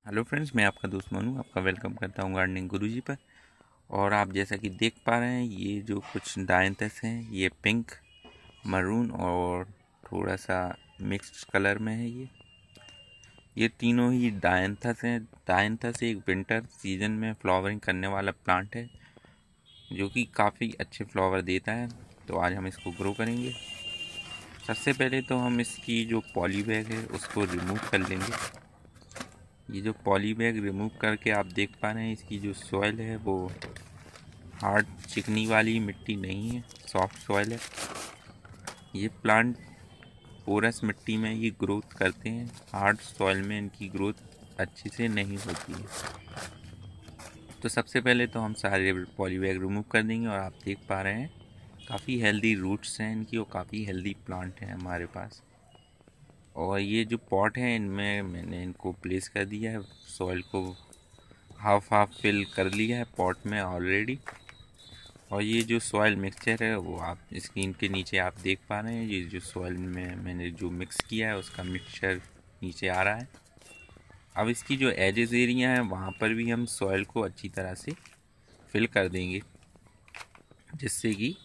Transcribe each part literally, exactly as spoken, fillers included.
Hello friends, मैं आपका दोस्त मनु आपका वेलकम करता हूँ गार्डनिंग गुरुजी पर। और आप जैसा कि देख पा रहे हैं, ये जो कुछ डायंथस हैं ये पिंक, मरून और थोड़ा सा मिक्स्ड कलर में है। ये ये तीनों ही डायंथस हैं। डायंथस एक विंटर सीजन में फ्लावरिंग करने वाला प्लांट है जो कि काफ़ी अच्छे फ्लावर देता है। तो आज हम इसको ग्रो करेंगे। सबसे पहले तो हम इसकी जो पॉली बैग है उसको रिमूव कर लेंगे। ये जो पॉली बैग रिमूव करके आप देख पा रहे हैं, इसकी जो सॉइल है वो हार्ड चिकनी वाली मिट्टी नहीं है, सॉफ्ट सॉइल है। ये प्लांट पोरस मिट्टी में ये ग्रोथ करते हैं, हार्ड सॉइल में इनकी ग्रोथ अच्छे से नहीं होती है। तो सबसे पहले तो हम सारे पॉली बैग रिमूव कर देंगे। और आप देख पा रहे हैं काफ़ी हेल्दी रूट्स हैं इनकी और काफ़ी हेल्दी प्लांट हैं हमारे पास। और ये जो पॉट है इनमें मैंने इनको प्लेस कर दिया है, सॉइल को हाफ हाफ फिल कर लिया है पॉट में ऑलरेडी। और ये जो सॉइल मिक्सचर है वो आप स्क्रीन के नीचे आप देख पा रहे हैं। ये जो सॉइल में मैंने जो मिक्स किया है उसका मिक्सचर नीचे आ रहा है। अब इसकी जो एजेस एरिया है वहाँ पर भी हम सॉइल को अच्छी तरह से फिल कर देंगे, जिससे कि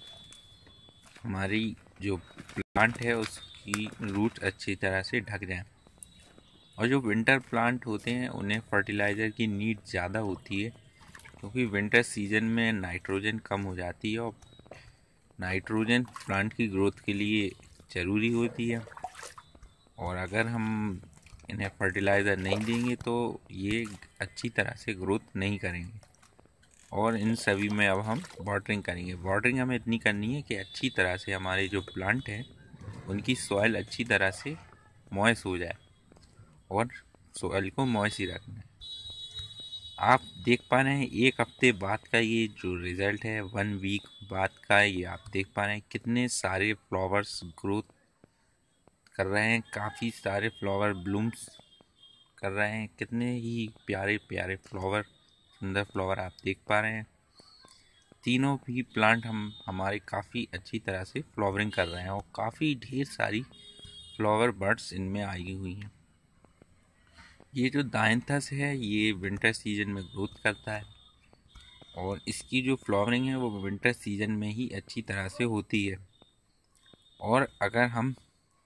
हमारी जो प्लांट है उसकी रूट अच्छी तरह से ढक जाए। और जो विंटर प्लांट होते हैं उन्हें फर्टिलाइज़र की नीड ज़्यादा होती है, क्योंकि विंटर सीजन में नाइट्रोजन कम हो जाती है और नाइट्रोजन प्लांट की ग्रोथ के लिए ज़रूरी होती है। और अगर हम इन्हें फर्टिलाइज़र नहीं देंगे तो ये अच्छी तरह से ग्रोथ नहीं करेंगे। और इन सभी में अब हम वाटरिंग करेंगे। वाटरिंग हमें इतनी करनी है कि अच्छी तरह से हमारे जो प्लांट हैं उनकी सॉइल अच्छी तरह से मॉइस्ट हो जाए और सॉइल को मॉइस्ट ही रखना है। आप देख पा रहे हैं एक हफ्ते बाद का ये जो रिज़ल्ट है, वन वीक बाद का ये आप देख पा रहे हैं कितने सारे फ्लावर्स ग्रोथ कर रहे हैं, काफ़ी सारे फ्लावर ब्लूम्स कर रहे हैं, कितने ही प्यारे प्यारे फ्लावर, सुंदर फ्लावर आप देख पा रहे हैं। तीनों भी प्लांट हम हमारे काफ़ी अच्छी तरह से फ्लावरिंग कर रहे हैं और काफ़ी ढेर सारी फ्लावर बर्ड्स इनमें आई हुई हैं। ये जो डायंथस है ये विंटर सीजन में ग्रोथ करता है और इसकी जो फ्लावरिंग है वो विंटर सीजन में ही अच्छी तरह से होती है। और अगर हम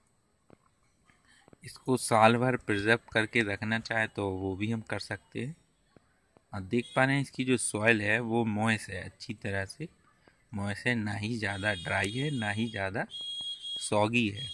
इसको साल भर प्रिजर्व करके रखना चाहे तो वो भी हम कर सकते हैं। आप देख पा रहे हैं इसकी जो सॉइल है वो मॉइस्ट है, अच्छी तरह से मॉइस्ट है, ना ही ज़्यादा ड्राई है ना ही ज़्यादा सॉगी है।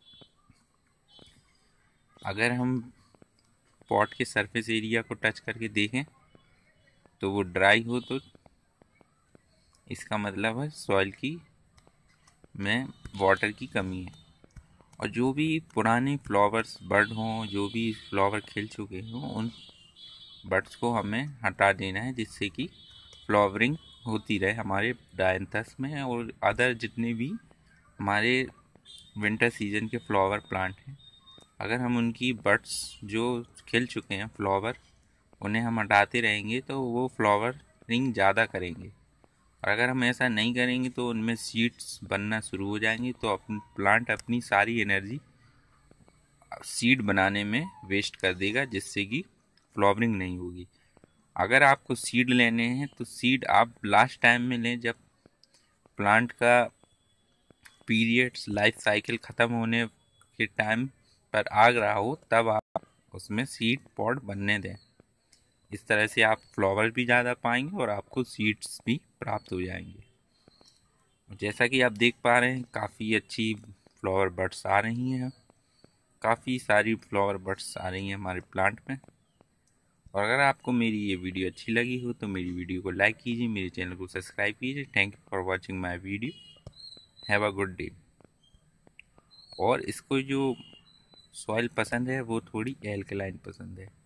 अगर हम पॉट के सरफेस एरिया को टच करके देखें तो वो ड्राई हो तो इसका मतलब है सॉइल की में वाटर की कमी है। और जो भी पुराने फ्लावर्स बर्ड हों, जो भी फ्लावर खिल चुके हों, उन बर्ड्स को हमें हटा देना है, जिससे कि फ्लावरिंग होती रहे हमारे डायंथस में और अदर जितने भी हमारे विंटर सीजन के फ्लावर प्लांट हैं। अगर हम उनकी बर्ड्स जो खिल चुके हैं फ्लावर उन्हें हम हटाते रहेंगे तो वो फ्लावरिंग ज़्यादा करेंगे। और अगर हम ऐसा नहीं करेंगे तो उनमें सीड्स बनना शुरू हो जाएंगे, तो अपन प्लांट अपनी सारी एनर्जी सीड बनाने में वेस्ट कर देगा, जिससे कि फ्लावरिंग नहीं होगी। अगर आपको सीड लेने हैं तो सीड आप लास्ट टाइम में लें, जब प्लांट का पीरियड्स लाइफ साइकिल ख़त्म होने के टाइम पर आ रहा हो, तब आप उसमें सीड पॉड बनने दें। इस तरह से आप फ्लावर भी ज़्यादा पाएंगे और आपको सीड्स भी प्राप्त हो जाएंगे। जैसा कि आप देख पा रहे हैं काफ़ी अच्छी फ्लावर बड्स आ रही हैं, काफ़ी सारी फ्लावर बड्स आ रही हैं हमारे प्लांट में। और अगर आपको मेरी ये वीडियो अच्छी लगी हो तो मेरी वीडियो को लाइक कीजिए, मेरे चैनल को सब्सक्राइब कीजिए। Thank you for watching my video. Have a good day. और इसको जो सॉइल पसंद है वो थोड़ी एल्कलाइन पसंद है।